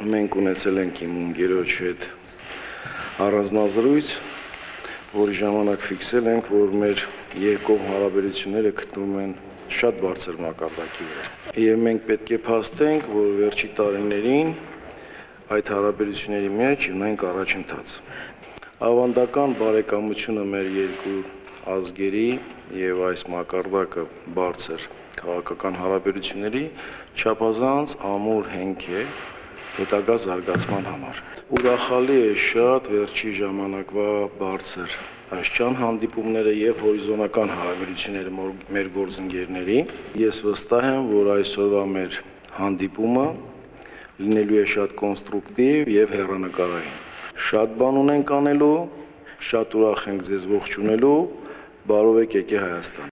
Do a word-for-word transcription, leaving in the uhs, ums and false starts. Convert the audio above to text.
մենք ունեցել ենք իմ ընկերոջ հետ առանձնազրույց, որի ժամանակ ֆիքսել ենք, որ մեր երկկողմ հարաբերությունները գտնվում են շատ բարձր մակարդակի վրա։ Եվ մենք պետք է փաստենք, որ վերջի տարիներին այդ հարաբերությունների մեջ ունենք առաջընթաց։ Ավանդական բարեկամությունը մեր երկու ազգերի եւ այս մակարդակը բարձր քաղաքական հարաբերությունների չափազանց ամուր հենք է հետագա զարգացման համար։ Ուրախալի է շատ վերջի ժամանակվա բարձր աշճան հանդիպումները եւ հորիզոնական հարաբերությունները մեր գործընկերների։ Ես վստահ եմ, որ այսօրվա մեր հանդիպումը լինելու է շատ կոնստրուկտիվ եւ հեռանկարային։ Շատ բան ունենք անելու, շատ ուրախ ենք ձեզ ողջունելու, բարով եք եկե Հայաստան։